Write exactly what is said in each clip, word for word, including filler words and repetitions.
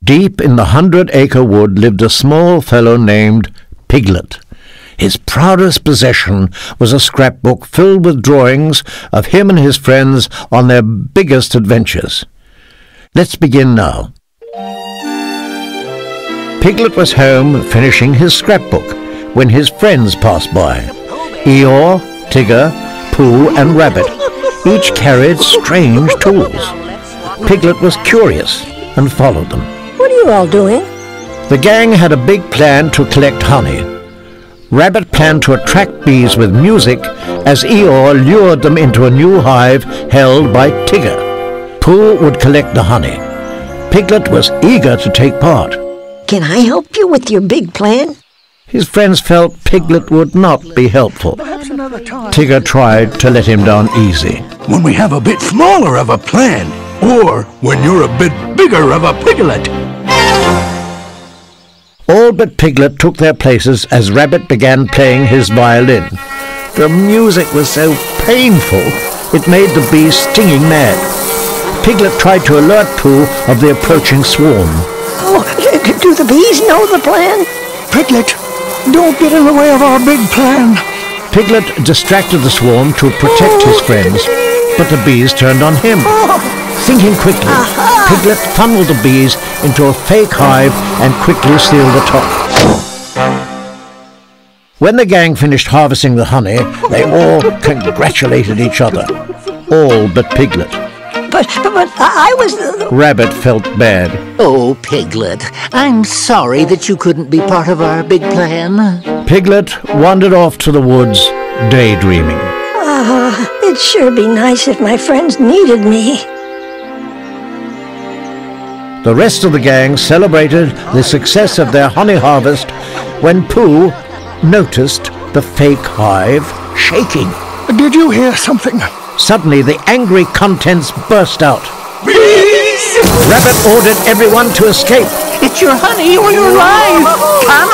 Deep in the hundred-acre wood lived a small fellow named Piglet. His proudest possession was a scrapbook filled with drawings of him and his friends on their biggest adventures. Let's begin now. Piglet was home finishing his scrapbook when his friends passed by. Eeyore, Tigger, Pooh and Rabbit each carried strange tools. Piglet was curious and followed them. What are you all doing? The gang had a big plan to collect honey. Rabbit planned to attract bees with music as Eeyore lured them into a new hive held by Tigger. Pooh would collect the honey. Piglet was eager to take part. Can I help you with your big plan? His friends felt Piglet would not be helpful. Tigger tried to let him down easy. When we have a bit smaller of a plan, or when you're a bit bigger of a Piglet. All but Piglet took their places as Rabbit began playing his violin. The music was so painful, it made the bees stinging mad. Piglet tried to alert Pooh of the approaching swarm. Oh, do the bees know the plan? Piglet, don't get in the way of our big plan. Piglet distracted the swarm to protect his friends, but the bees turned on him. Thinking quickly, Piglet funneled the bees into a fake hive and quickly sealed the top. When the gang finished harvesting the honey, they all congratulated each other, all but Piglet. But, but I was... The... Rabbit felt bad. Oh, Piglet, I'm sorry that you couldn't be part of our big plan. Piglet wandered off to the woods, daydreaming. Ah, it'd sure be nice if my friends needed me. The rest of the gang celebrated the success of their honey harvest when Pooh noticed the fake hive shaking. Did you hear something? Suddenly, the angry contents burst out. Bees! Rabbit ordered everyone to escape. It's your honey or your life! Come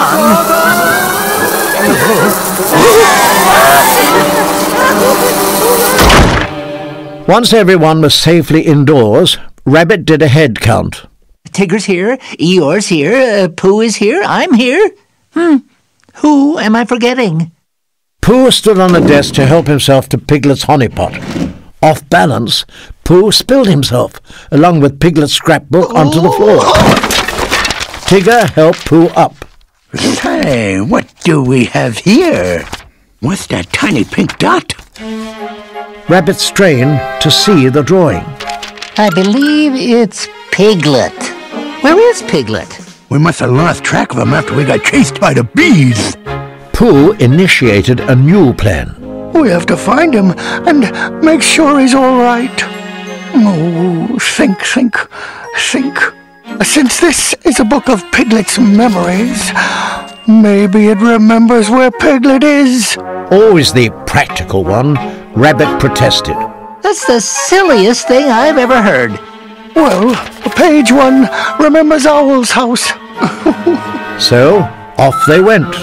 on! Once everyone was safely indoors, Rabbit did a head count. Tigger's here, Eeyore's here, uh, Pooh is here, I'm here. Hmm, who am I forgetting? Pooh stood on the desk to help himself to Piglet's honey pot. Off balance, Pooh spilled himself, along with Piglet's scrapbook, onto the floor. Tigger helped Pooh up. Say, what do we have here? What's that tiny pink dot? Rabbit strained to see the drawing. I believe it's Piglet. Where is Piglet? We must have lost track of him after we got chased by the bees. Pooh initiated a new plan. We have to find him and make sure he's all right. Oh, think, think, think. Since this is a book of Piglet's memories, maybe it remembers where Piglet is. Always the practical one, Rabbit protested. That's the silliest thing I've ever heard. Well, page one remembers Owl's house. So, off they went.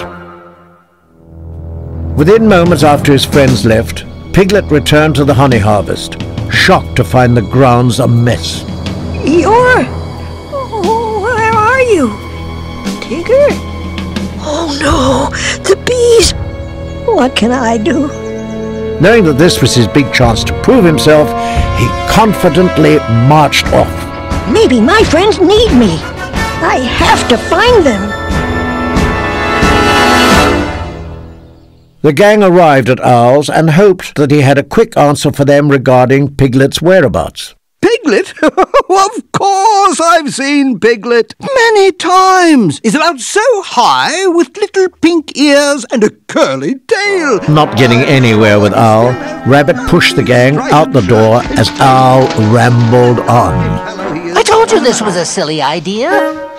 Within moments after his friends left, Piglet returned to the honey harvest, shocked to find the grounds a mess. Eeyore? Oh, where are you? Tigger? Oh no, the bees! What can I do? Knowing that this was his big chance to prove himself, he confidently marched off. Maybe my friends need me. I have to find them. The gang arrived at Owl's and hoped that he had a quick answer for them regarding Piglet's whereabouts. Piglet? Of course I've seen Piglet many times. He's about so high with little pink ears and a curly tail. Not getting anywhere with Owl, Rabbit pushed the gang out the door as Owl rambled on. I told you this was a silly idea.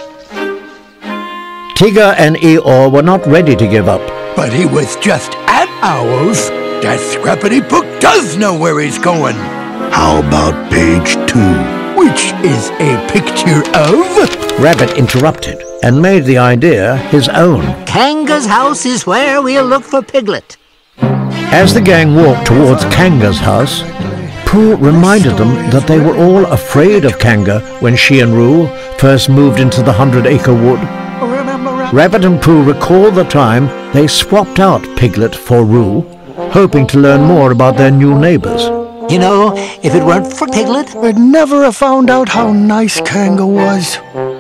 Tigger and Eeyore were not ready to give up. But he was just at Owl's. That scrappity book does know where he's going. How about page two, which is a picture of... Rabbit interrupted and made the idea his own. Kanga's house is where we'll look for Piglet. As the gang walked towards Kanga's house, Pooh reminded them that they were all afraid of Kanga when she and Roo first moved into the hundred-acre wood. Rabbit and Pooh recalled the time they swapped out Piglet for Roo, hoping to learn more about their new neighbors. You know, if it weren't for Piglet, I'd never have found out how nice Kanga was.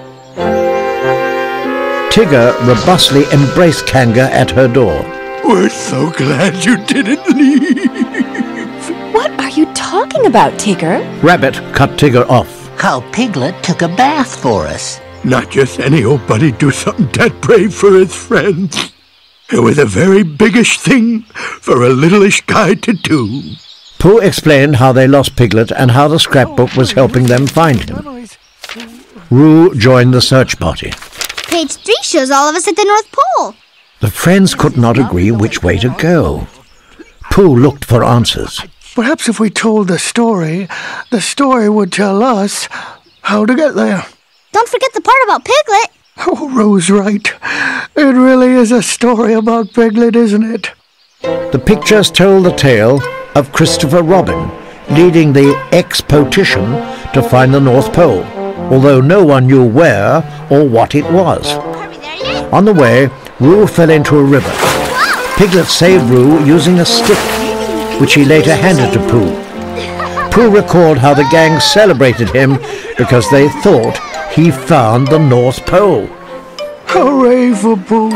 Tigger robustly embraced Kanga at her door. We're so glad you didn't leave. What are you talking about, Tigger? Rabbit cut Tigger off. how Piglet took a bath for us. Not just any old buddy do something that brave for his friends. It was a very biggish thing for a littleish guy to do. Pooh explained how they lost Piglet and how the scrapbook was helping them find him. Roo joined the search party. Page three shows all of us at the North Pole. The friends could not agree which way to go. Pooh looked for answers. Perhaps if we told the story, the story would tell us how to get there. Don't forget the part about Piglet. Oh, Roo's right. It really is a story about Piglet, isn't it? The pictures told the tale of Christopher Robin leading the expedition to find the North Pole, although no one knew where or what it was. On the way, Roo fell into a river. Piglet saved Roo using a stick, which he later handed to Pooh. Pooh recalled how the gang celebrated him because they thought he found the North Pole. Hooray for Pooh.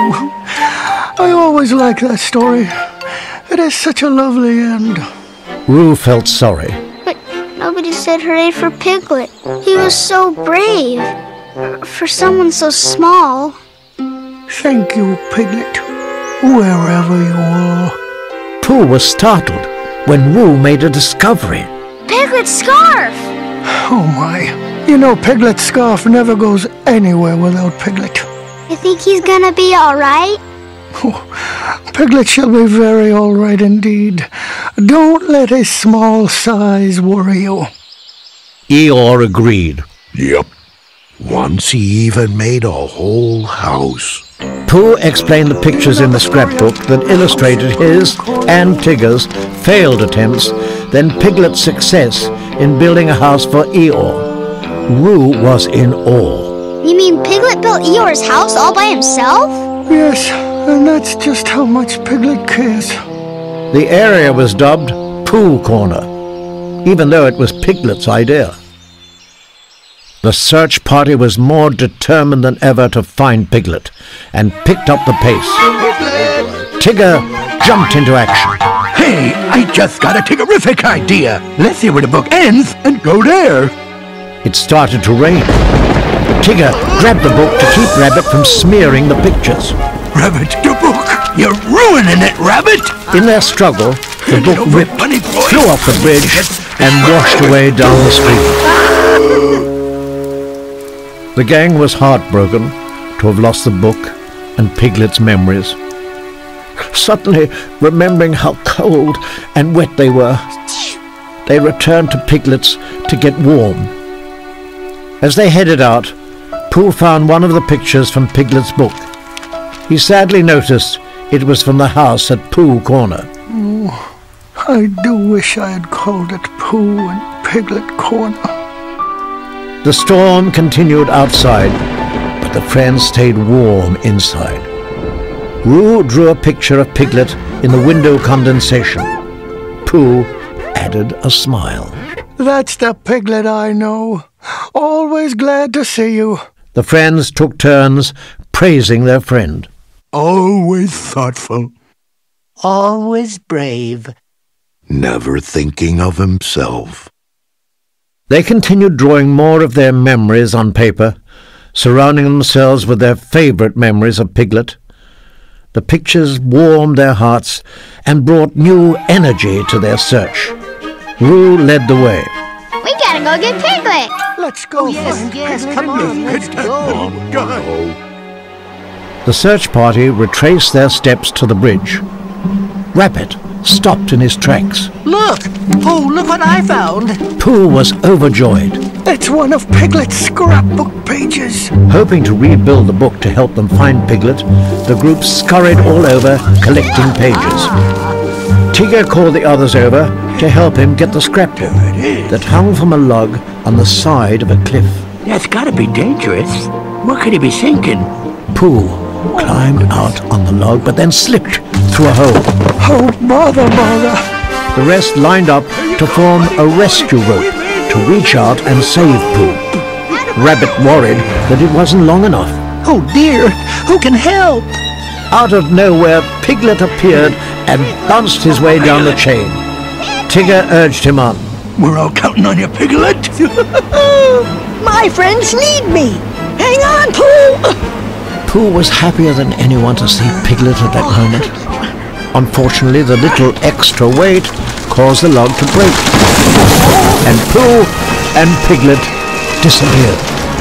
I always like that story. It is such a lovely end. Roo felt sorry. But nobody said hooray for Piglet. He was so brave. For someone so small. Thank you, Piglet, wherever you are. Pooh was startled when Roo made a discovery. Piglet's scarf! Oh my. You know Piglet's scarf never goes anywhere without Piglet. You think he's gonna be alright? Oh, Piglet shall be very all right indeed. Don't let his small size worry you. Eeyore agreed. Yep. Once he even made a whole house. Pooh explained the pictures in the scrapbook that illustrated his and Tigger's failed attempts, then Piglet's success in building a house for Eeyore. Roo was in awe. You mean Piglet built Eeyore's house all by himself? Yes, and that's just how much Piglet cares. The area was dubbed Pooh Corner, even though it was Piglet's idea. The search party was more determined than ever to find Piglet and picked up the pace. Tigger jumped into action. Hey, I just got a terrific idea. Let's see where the book ends and go there. It started to rain. Tigger grabbed the book to keep Rabbit from smearing the pictures. Rabbit, the book. You're ruining it, Rabbit. In their struggle, the book ripped, flew off the bridge, and washed away down the stream. The gang was heartbroken to have lost the book and Piglet's memories. Suddenly, remembering how cold and wet they were, they returned to Piglet's to get warm. As they headed out, Pooh found one of the pictures from Piglet's book. He sadly noticed it was from the house at Pooh Corner. Oh, I do wish I had called it Pooh and Piglet Corner. The storm continued outside, but the friends stayed warm inside. Roo drew a picture of Piglet in the window condensation. Pooh added a smile. That's the Piglet I know. Always glad to see you. The friends took turns praising their friend. Always thoughtful. Always brave. Never thinking of himself. They continued drawing more of their memories on paper, surrounding themselves with their favorite memories of Piglet. The pictures warmed their hearts and brought new energy to their search. Roo led the way. We gotta go get Piglet! Let's go Yes, find yes, Piglet. come on, let's go. The search party retraced their steps to the bridge. Rabbit stopped in his tracks. Look! Oh, look what I found! Pooh was overjoyed. It's one of Piglet's scrapbook pages. Hoping to rebuild the book to help them find Piglet, the group scurried all over, collecting pages. Tigger called the others over to help him get the scrapbook that hung from a log on the side of a cliff. That's gotta be dangerous. What could he be thinking? Pooh climbed out on the log but then slipped through a hole. Oh, bother, bother. The rest lined up to form a rescue rope to reach out and save Pooh. Rabbit worried that it wasn't long enough. Oh dear, who can help? Out of nowhere, Piglet appeared and bounced his way down the chain. Tigger urged him on. We're all counting on you, Piglet. My friends need me. Hang on, Pooh. Pooh was happier than anyone to see Piglet at that moment. Unfortunately, the little extra weight caused the log to break, and Pooh and Piglet disappeared.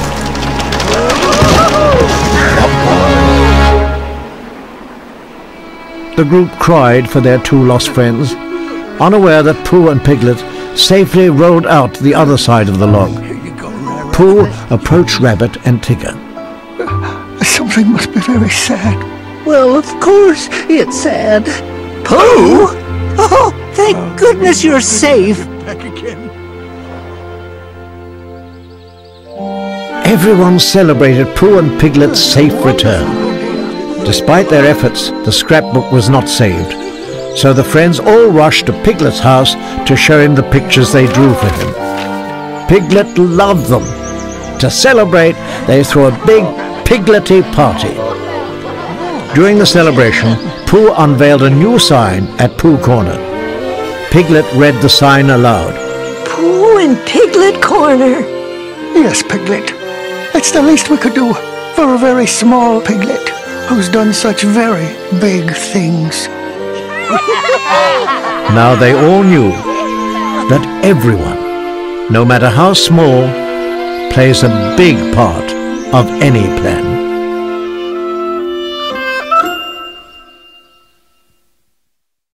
The group cried for their two lost friends, unaware that Pooh and Piglet safely rolled out the other side of the log. Pooh approached Rabbit and Tigger. Something must be very sad. Well, of course it's sad. Pooh? Oh, thank goodness you're safe. Everyone celebrated Pooh and Piglet's safe return. Despite their efforts, the scrapbook was not saved, so the friends all rushed to Piglet's house to show him the pictures they drew for him. Piglet loved them. To celebrate, they threw a big Piglety party. During the celebration, Pooh unveiled a new sign at Pooh Corner. Piglet read the sign aloud. Pooh and Piglet Corner. Yes, Piglet. It's the least we could do for a very small piglet who's done such very big things. Now they all knew that everyone, no matter how small, plays a big part of any plan.